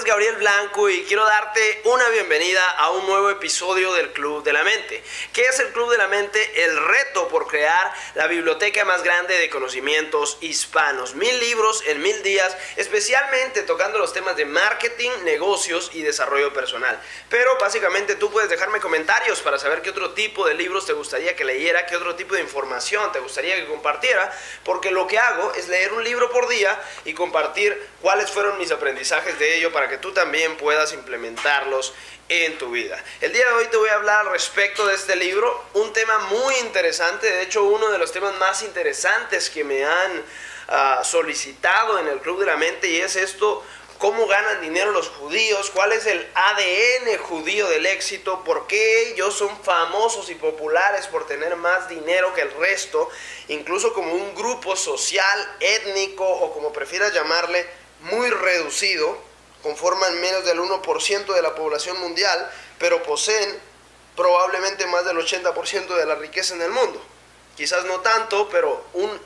Gabriel Blanco y quiero darte una bienvenida a un nuevo episodio del Club de la Mente. ¿Qué es el Club de la Mente? El reto por crear la biblioteca más grande de conocimientos hispanos. 1000 libros en 1000 días, especialmente tocando los temas de marketing, negocios y desarrollo personal. Pero básicamente tú puedes dejarme comentarios para saber qué otro tipo de libros te gustaría que leyera, qué otro tipo de información te gustaría que compartiera, porque lo que hago es leer un libro por día y compartir cuáles fueron mis aprendizajes de ello para que tú también puedas implementarlos en tu vida. El día de hoy te voy a hablar al respecto de este libro, un tema muy interesante, de hecho uno de los temas más interesantes que me han solicitado en el Club de la Mente, y es esto: ¿cómo ganan dinero los judíos? ¿Cuál es el ADN judío del éxito? ¿Por qué ellos son famosos y populares por tener más dinero que el resto? Incluso como un grupo social, étnico o como prefieras llamarle, muy reducido, conforman menos del 1% de la población mundial, pero poseen probablemente más del 80% de la riqueza en el mundo. Quizás no tanto, pero un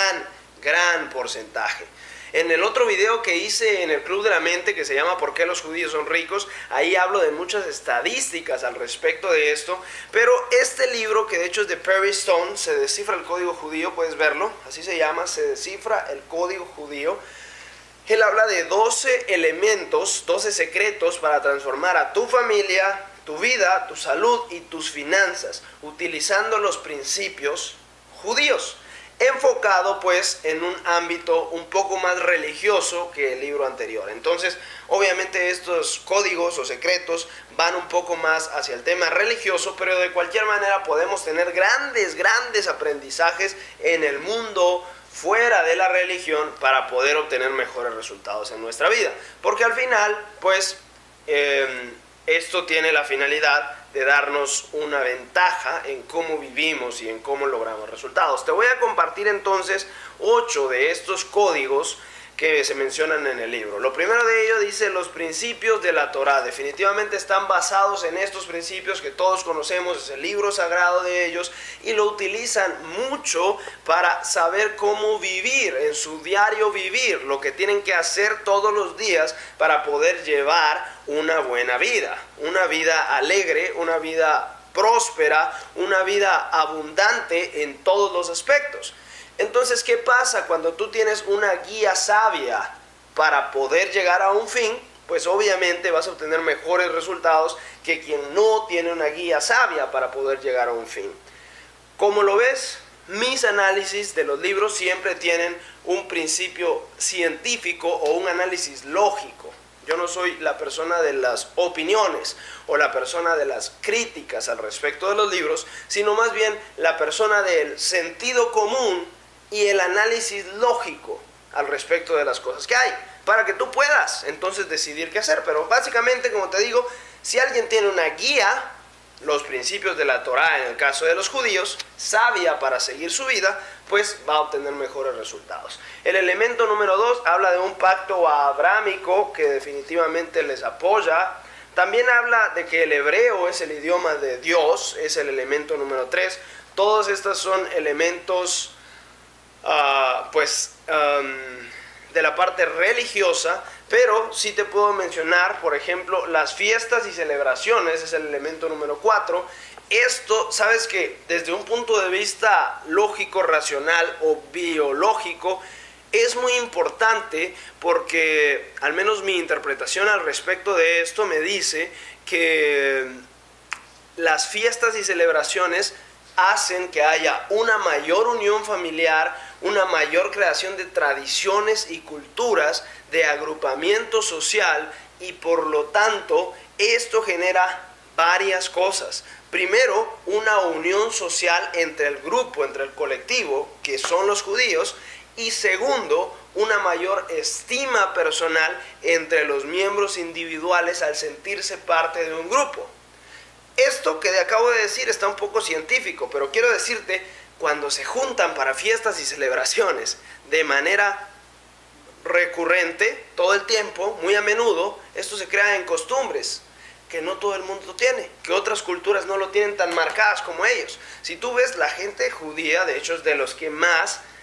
gran porcentaje. En el otro video que hice en el Club de la Mente, que se llama ¿Por qué los judíos son ricos?, ahí hablo de muchas estadísticas al respecto de esto. Pero este libro, que de hecho es de Perry Stone, Se descifra el código judío, puedes verlo, así se llama, Se descifra el código judío. Él habla de 12 elementos, 12 secretos para transformar a tu familia, tu vida, tu salud y tus finanzas, utilizando los principios judíos, enfocado pues en un ámbito un poco más religioso que el libro anterior. Entonces, obviamente estos códigos o secretos van un poco más hacia el tema religioso, pero de cualquier manera podemos tener grandes aprendizajes en el mundo fuera de la religión para poder obtener mejores resultados en nuestra vida. Porque al final, pues, esto tiene la finalidad de darnos una ventaja en cómo vivimos y en cómo logramos resultados. Te voy a compartir entonces 8 de estos códigos que se mencionan en el libro. Lo primero de ello dice: los principios de la Torá. Definitivamente están basados en estos principios que todos conocemos, es el libro sagrado de ellos, y lo utilizan mucho para saber cómo vivir, en su diario vivir, lo que tienen que hacer todos los días para poder llevar una buena vida, una vida alegre, una vida próspera, una vida abundante en todos los aspectos. Entonces, ¿qué pasa cuando tú tienes una guía sabia para poder llegar a un fin? Pues obviamente vas a obtener mejores resultados que quien no tiene una guía sabia para poder llegar a un fin. ¿Cómo lo ves? Mis análisis de los libros siempre tienen un principio científico o un análisis lógico. Yo no soy la persona de las opiniones o la persona de las críticas al respecto de los libros, sino más bien la persona del sentido común y el análisis lógico al respecto de las cosas que hay, para que tú puedas entonces decidir qué hacer. Pero básicamente, como te digo, si alguien tiene una guía, los principios de la Torá en el caso de los judíos, sabia para seguir su vida, pues va a obtener mejores resultados. El elemento número 2 habla de un pacto abrahámico que definitivamente les apoya. También habla de que el hebreo es el idioma de Dios, es el elemento número 3. Todos estos son elementos de la parte religiosa, pero sí te puedo mencionar, por ejemplo, las fiestas y celebraciones, es el elemento número 4. Esto, sabes que desde un punto de vista lógico, racional o biológico, es muy importante porque, al menos mi interpretación al respecto de esto me dice que las fiestas y celebraciones hacen que haya una mayor unión familiar, una mayor creación de tradiciones y culturas, de agrupamiento social, y por lo tanto esto genera varias cosas. Primero, una unión social entre el grupo, entre el colectivo, que son los judíos, y segundo, una mayor estima personal entre los miembros individuales al sentirse parte de un grupo. Esto que acabo de decir está un poco científico, pero quiero decirte, cuando se juntan para fiestas y celebraciones de manera recurrente, todo el tiempo, muy a menudo, esto se crea en costumbres que no todo el mundo tiene, que otras culturas no lo tienen tan marcadas como ellos. Si tú ves, la gente judía, de hecho, es de los que más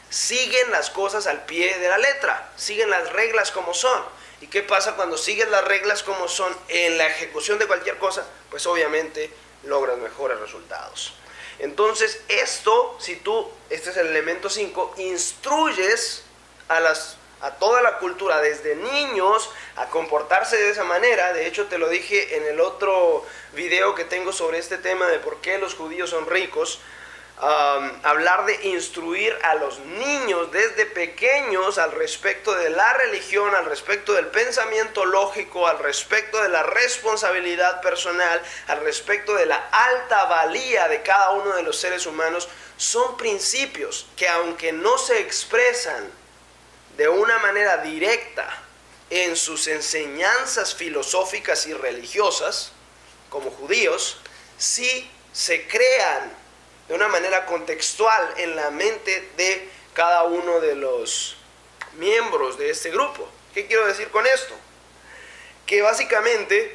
siguen las cosas al pie de la letra, siguen las reglas como son. ¿Y qué pasa cuando sigues las reglas como son en la ejecución de cualquier cosa? Pues obviamente logras mejores resultados. Entonces este es el elemento 5, instruyes a toda la cultura desde niños a comportarse de esa manera. De hecho te lo dije en el otro video que tengo sobre este tema de por qué los judíos son ricos. Hablar de instruir a los niños desde pequeños al respecto de la religión, al respecto del pensamiento lógico, al respecto de la responsabilidad personal, al respecto de la alta valía de cada uno de los seres humanos, son principios que, aunque no se expresan de una manera directa en sus enseñanzas filosóficas y religiosas, como judíos, sí se crean de una manera contextual en la mente de cada uno de los miembros de este grupo. ¿Qué quiero decir con esto? Que básicamente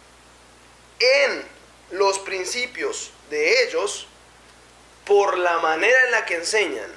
en los principios de ellos, por la manera en la que enseñan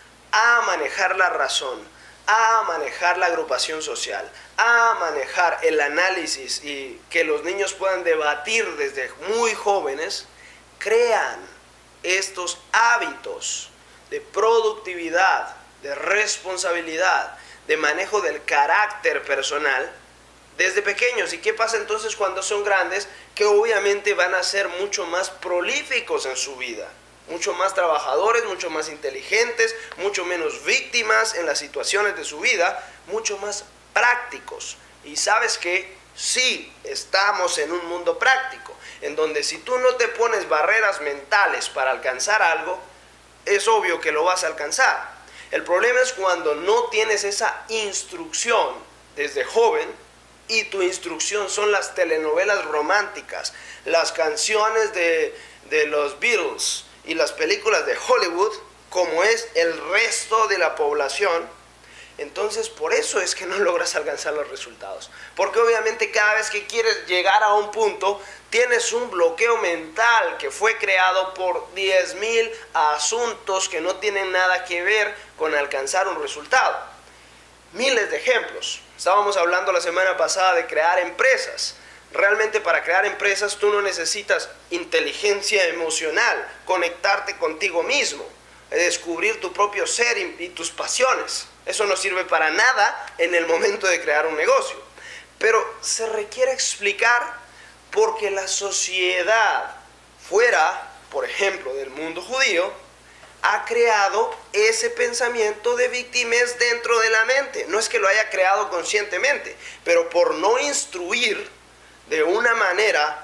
a manejar la razón, a manejar la agrupación social, a manejar el análisis y que los niños puedan debatir desde muy jóvenes, crean estos hábitos de productividad, de responsabilidad, de manejo del carácter personal desde pequeños. ¿Y qué pasa entonces cuando son grandes? Que obviamente van a ser mucho más prolíficos en su vida, mucho más trabajadores, mucho más inteligentes, mucho menos víctimas en las situaciones de su vida, mucho más prácticos. Y sabes que sí, estamos en un mundo práctico, en donde si tú no te pones barreras mentales para alcanzar algo, es obvio que lo vas a alcanzar. El problema es cuando no tienes esa instrucción desde joven, y tu instrucción son las telenovelas románticas, las canciones de los Beatles y las películas de Hollywood, como es el resto de la población. Entonces por eso es que no logras alcanzar los resultados, porque obviamente cada vez que quieres llegar a un punto tienes un bloqueo mental que fue creado por 10,000 asuntos que no tienen nada que ver con alcanzar un resultado. Miles de ejemplos. Estábamos hablando la semana pasada de crear empresas. Realmente para crear empresas tú no necesitas inteligencia emocional, conectarte contigo mismo, descubrir tu propio ser y tus pasiones. Eso no sirve para nada en el momento de crear un negocio. Pero se requiere explicar porque la sociedad fuera, por ejemplo, del mundo judío, ha creado ese pensamiento de víctimas dentro de la mente. No es que lo haya creado conscientemente, pero por no instruir de una manera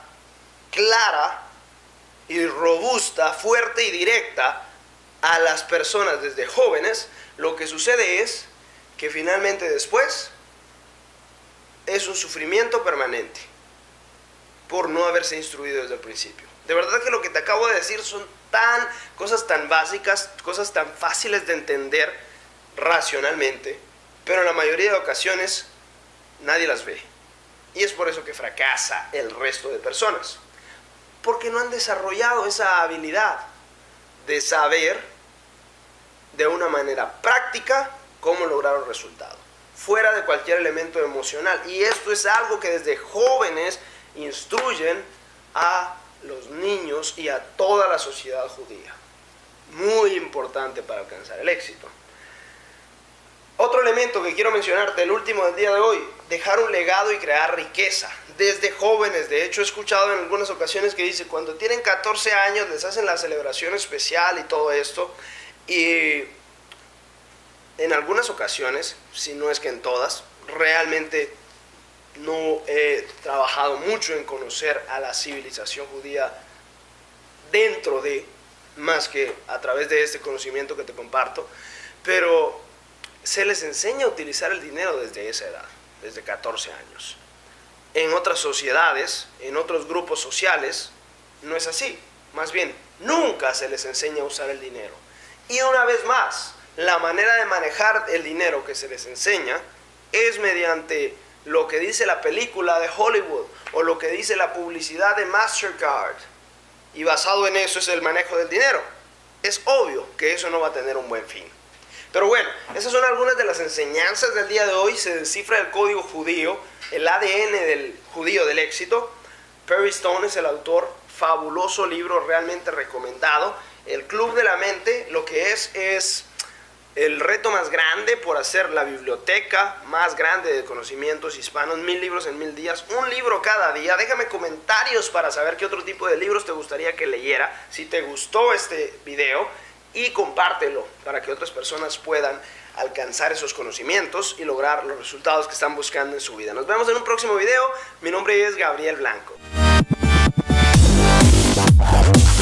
clara y robusta, fuerte y directa a las personas desde jóvenes, lo que sucede es que finalmente después es un sufrimiento permanente por no haberse instruido desde el principio. De verdad que lo que te acabo de decir son cosas tan básicas, cosas tan fáciles de entender racionalmente, pero en la mayoría de ocasiones nadie las ve. Y es por eso que fracasa el resto de personas, porque no han desarrollado esa habilidad de saber de una manera práctica cómo lograr un resultado, fuera de cualquier elemento emocional. Y esto es algo que desde jóvenes instruyen a los niños y a toda la sociedad judía. Muy importante para alcanzar el éxito. Otro elemento que quiero mencionarte, el último del día de hoy, dejar un legado y crear riqueza. Desde jóvenes, de hecho he escuchado en algunas ocasiones que dice, cuando tienen 14 años les hacen la celebración especial y todo esto. Y en algunas ocasiones, si no es que en todas, realmente no he trabajado mucho en conocer a la civilización judía dentro de, más que a través de este conocimiento que te comparto, pero se les enseña a utilizar el dinero desde esa edad, desde 14 años. En otras sociedades, en otros grupos sociales, no es así. Más bien, nunca se les enseña a usar el dinero. Y una vez más, la manera de manejar el dinero que se les enseña es mediante lo que dice la película de Hollywood o lo que dice la publicidad de Mastercard. Y basado en eso es el manejo del dinero. Es obvio que eso no va a tener un buen fin. Pero bueno, esas son algunas de las enseñanzas del día de hoy. Se descifra el código judío, el ADN del judío del éxito. Perry Stone es el autor, fabuloso libro, realmente recomendado. El Club de la Mente, lo que es el reto más grande por hacer la biblioteca más grande de conocimientos hispanos. 1000 libros en 1000 días, un libro cada día. Déjame comentarios para saber qué otro tipo de libros te gustaría que leyera. Si te gustó este video, y compártelo para que otras personas puedan alcanzar esos conocimientos y lograr los resultados que están buscando en su vida. Nos vemos en un próximo video. Mi nombre es Gabriel Blanco.